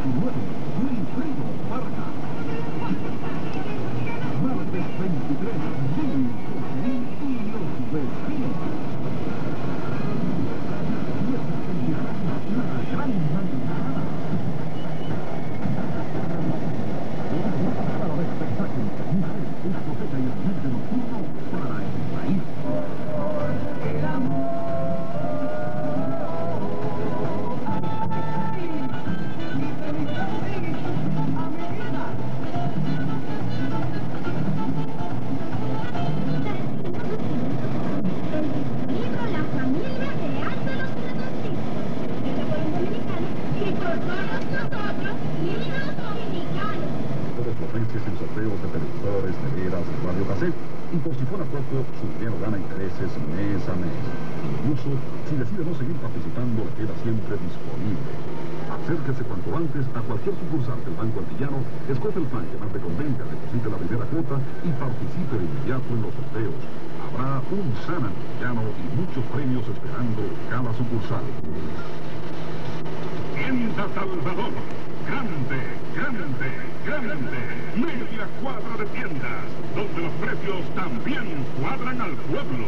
29, Wilfredo Vargas. Martes 23, Luis José y los vecinos. Viernes 26, la gran manzana. Para el espectáculo, mujeres, discoteca y ambiente nocturno para el país. El amor. En sorteos de televisores, neveras, radio cassette, y por si fuera poco, su dinero gana intereses mes a mes. Incluso, si decide no seguir participando, le queda siempre disponible. Acérquese cuanto antes a cualquier sucursal del Banco Antillano, escoge el plan que más le convenga, deposite la primera cuota y participe de inmediato en los sorteos. Habrá un San Antillano y muchos premios esperando cada sucursal. Tienda Salvador. Grande, grande, grande. Media cuadra de tiendas, donde los precios también cuadran al pueblo.